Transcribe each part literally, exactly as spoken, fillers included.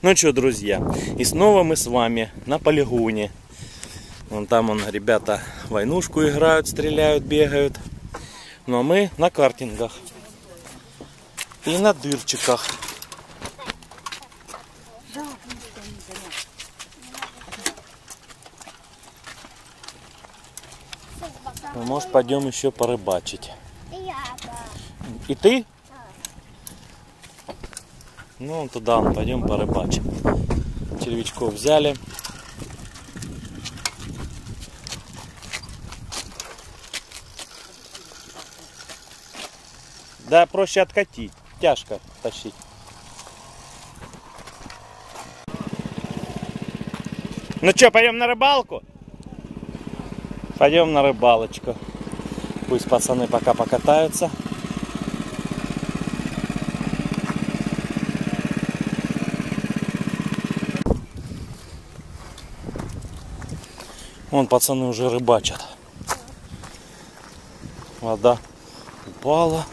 Ну что, друзья, и снова мы с вами на полигоне. Вон там он, ребята войнушку играют, стреляют, бегают. Ну а мы на картингах и на дырчиках. Ну, может, пойдем еще порыбачить. И ты? Ну, туда пойдем порыбачим. Червячков взяли. Да, проще откатить. Тяжко тащить. Ну что, пойдем на рыбалку? Пойдем на рыбалочку. Пусть пацаны пока покатаются. Вон пацаны уже рыбачат. Вода упала.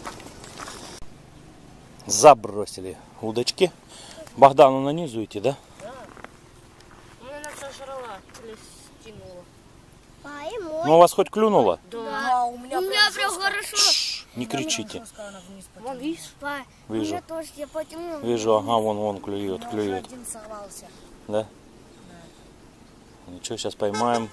Забросили удочки. Богдану нанизуете, да? Да. Ну, она сожрала или стянула. Ну, у вас хоть клюнуло? Да. Да, у меня, у меня прям хорошо. Ш-ш, не кричите. Вон, видишь? Вижу. Тоже я потяну. Вижу, ага, вон, вон клюет, клюет. Один сорвался. Да? Да. Ничего, сейчас поймаем.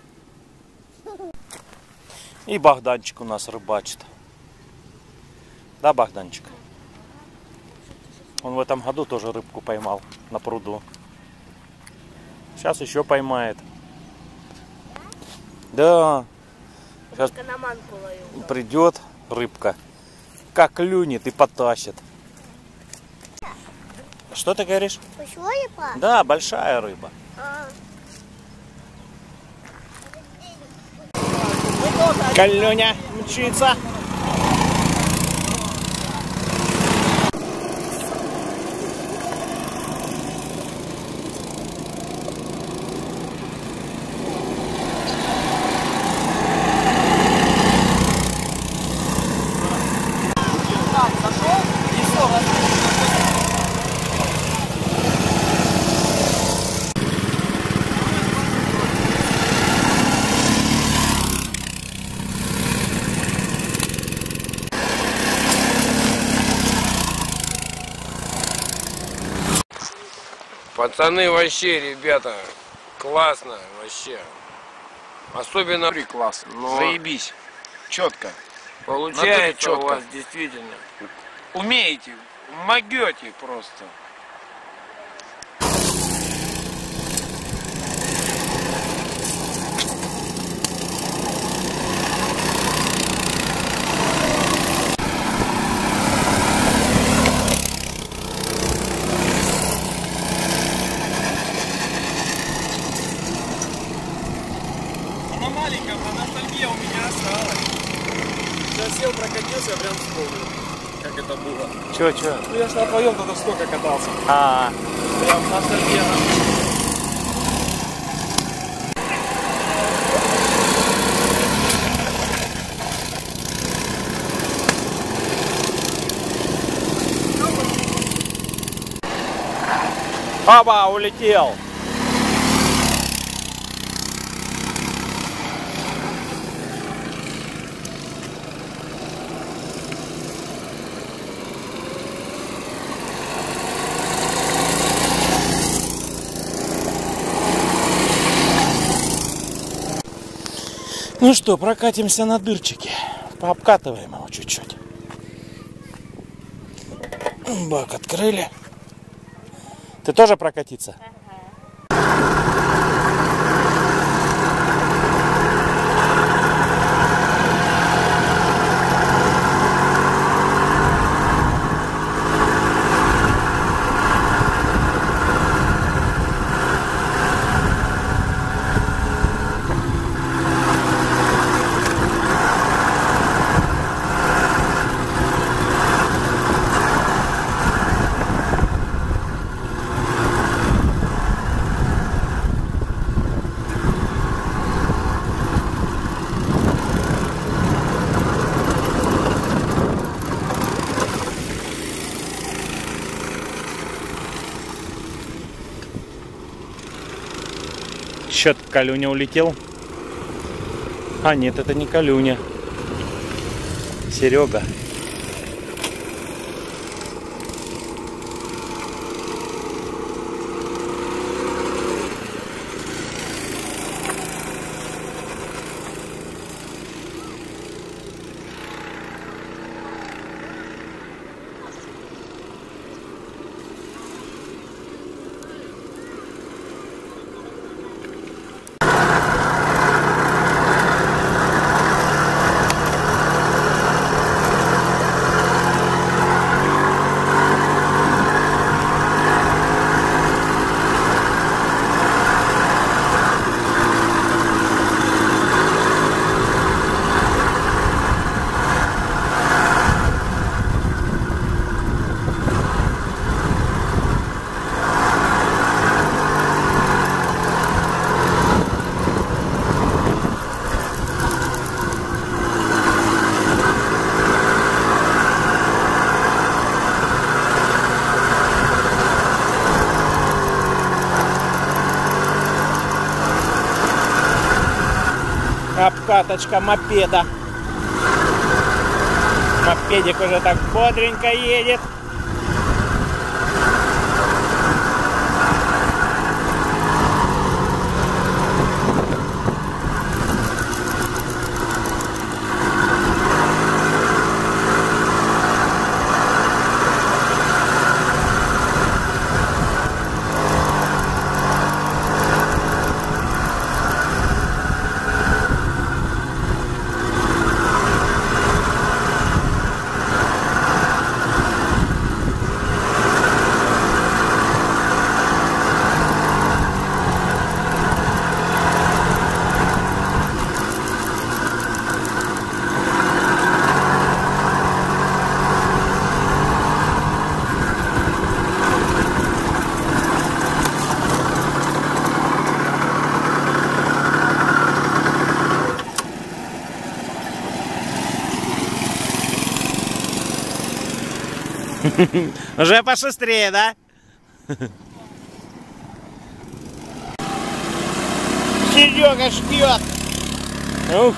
И Богданчик у нас рыбачит. Да, Богданчик? Он в этом году тоже рыбку поймал на пруду. Сейчас еще поймает. Да. Сейчас придет рыбка. Как клюнет и потащит. Что ты говоришь? Большая рыба? Да, большая рыба. А. Калюня мчится. Пацаны, вообще, ребята, классно, вообще. Особенно класс. Но Заебись. Четко. получается четко. у вас действительно. Умеете. Могете просто. Она маленькая, но ностальгия у меня осталась. Сейчас сел, прокатился, я прям вспомнил, как это было. Че, че? Ну я ж на твоем тогда сколько катался. А, -а, -а. Прям ностальгия. Оба, улетел. Ну что, прокатимся на дырчике. Пообкатываем его чуть-чуть. Бак открыли. Ты тоже прокатиться? Счет Калюня улетел. А нет, это не Калюня. Серега. Обкаточка мопеда. Мопедик уже так бодренько едет. Уже пошустрее, да? Серега ждет. Ух.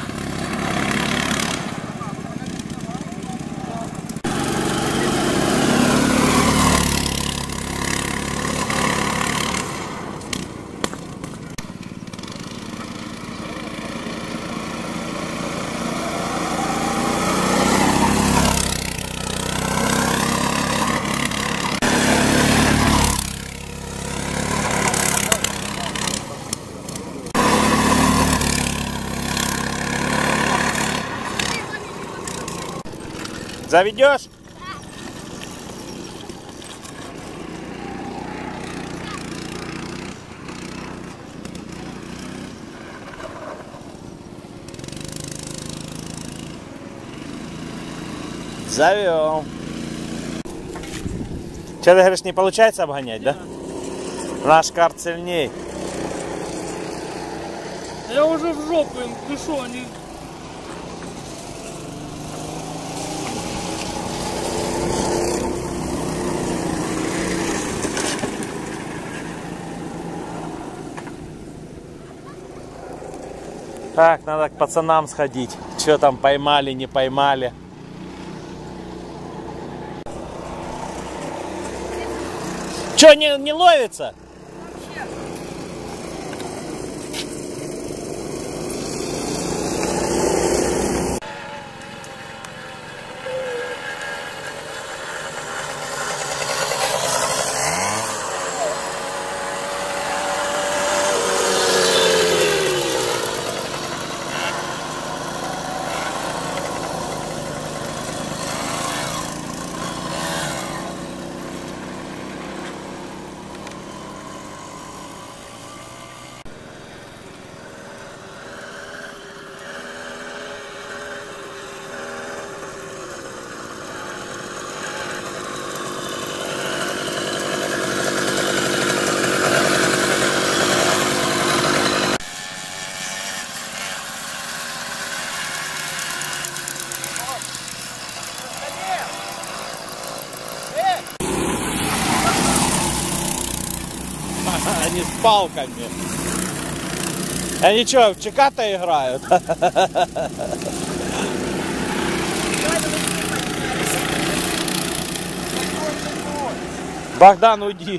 Заведешь? Завел. Че, ты говоришь, не получается обгонять, да? Наш карт сильней. Я уже в жопу им пишу, они... Так, надо к пацанам сходить. Что там поймали, не поймали. Че, не, не ловится? Они с палками. Они что, в чеката играют? Богдан, уйди.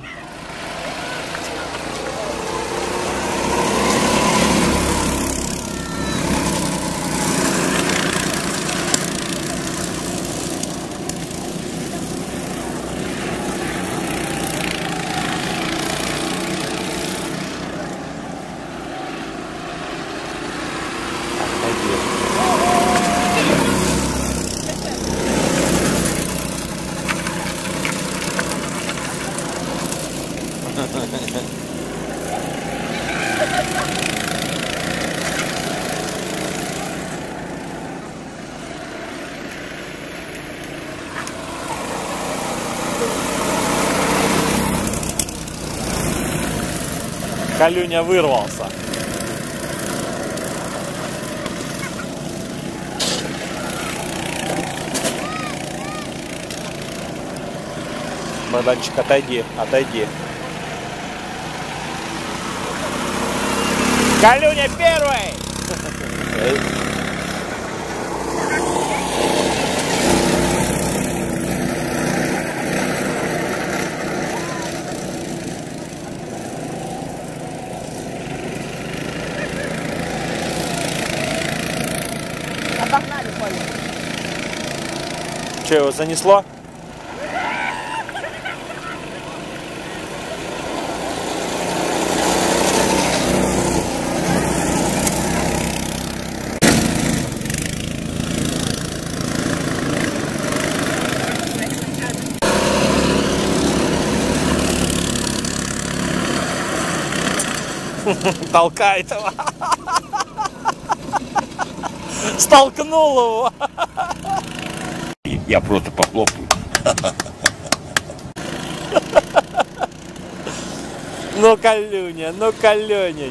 Калюня вырвался. Богданчик, отойди, отойди. Калюня первый! Обогнали, Коля. Че, его занесло? Толкает его. Столкнул его. Я просто похлопаю. Ну, Калюня, ну, Калюня.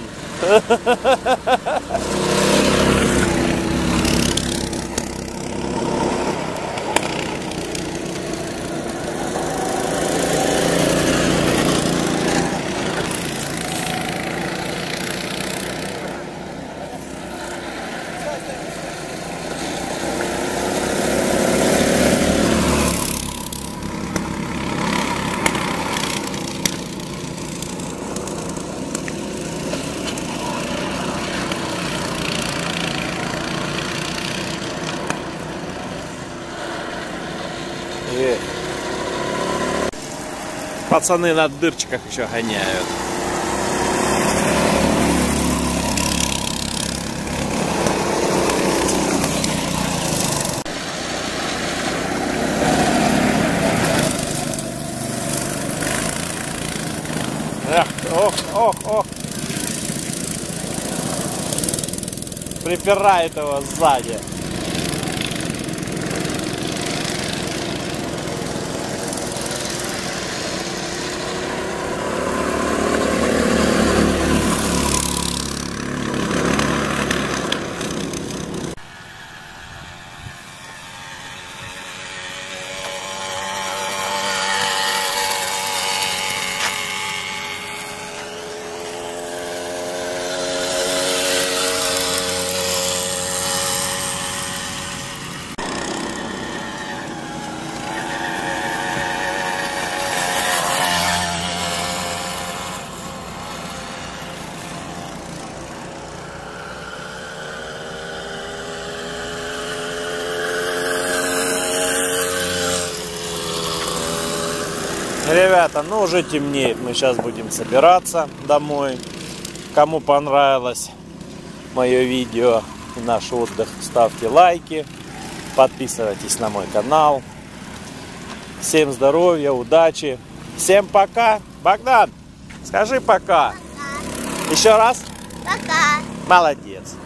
И пацаны на дырчиках еще гоняют. Эх, ох, ох, ох. Припирает его сзади. Ребята, ну уже темнеет, мы сейчас будем собираться домой. Кому понравилось мое видео и наш отдых, ставьте лайки, подписывайтесь на мой канал. Всем здоровья, удачи, всем пока. Богдан, скажи пока. Пока. Еще раз. Пока. Молодец.